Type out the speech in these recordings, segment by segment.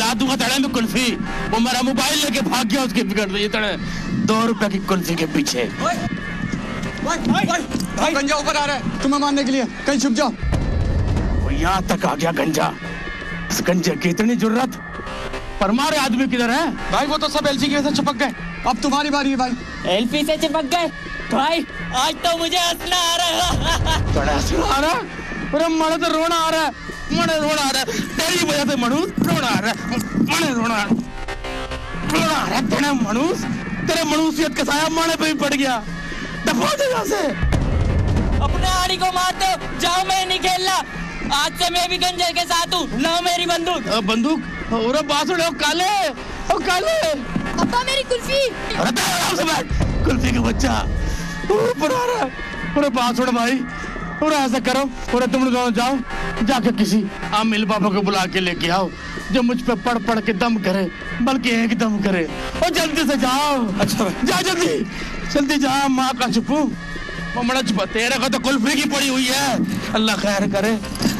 खिला दूंगा तड़े में कुल्फी। वो मेरा मोबाइल लेके भाग गया, उसकी बिगड़ रही तड़े 2 रुपए की कुल्फी के पीछे। भाई गंजा ऊपर आ रहा है तुम्हें मारने के लिए, कहीं छुप जाओ। वो यहाँ तक आ गया गंजा। इस गंजे की इतनी जुर्रत, पर हमारे आदमी किधर है? भाई वो तो सब एलसी के साथ चिपक गए, अब तुम्हारी बारी है भाई। एलपी से चिपक गए भाई, आज तो मुझे हंसना आ रहा है। बड़ा हंसना आ रहा है? अरे मने तो रोना आ रहा है, मने रोना आ रहा है तेरी वजह से। मनुष्य रोना आ रहा है, मने रोना आ रहा है तेरे मनुष्य, तेरे मनुष्यत का साया माने पे भी पड़ गया। दफा दे यहाँ से। अपने आड़ी को मार दो, जाओ मैं नहीं खेलना, आज से मैं भी गंजे के साथ हूँ। लाओ मेरी बंदूक। बंदूक? अरे बासुड़े ओ काले, ओ काले। अब्बा मेरी कुल्फी। अरे आराम से बैठ, कुल्फी का बच्चा ऊपर आ रहा है। अरे बासुड़ भाई, और ऐसा करो, और तुम दोनों जाओ, जाके किसी आमिल बाबा को बुला के लेके आओ, जो मुझ पे पढ़ पढ़ के दम करे, बल्कि एक दम करे। और जल्दी से जाओ। अच्छा जा, जल्दी जल्दी जा। माँ का छुपू ममड़ा छुपा, तेरे को तो कुल्फी की पड़ी हुई है, अल्लाह खैर करे।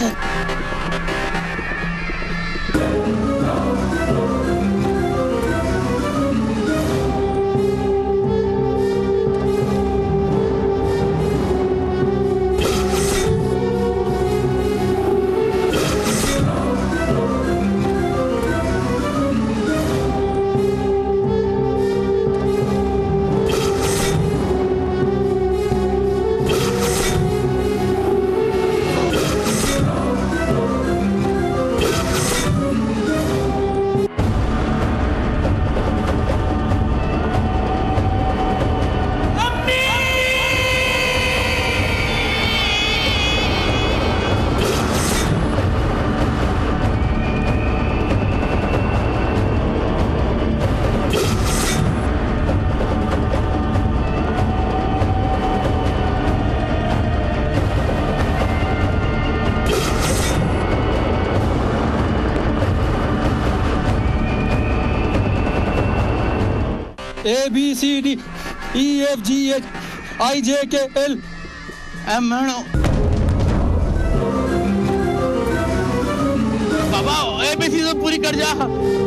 ABCD EFGH IJKL बाबा ABC तो पूरी कर जा।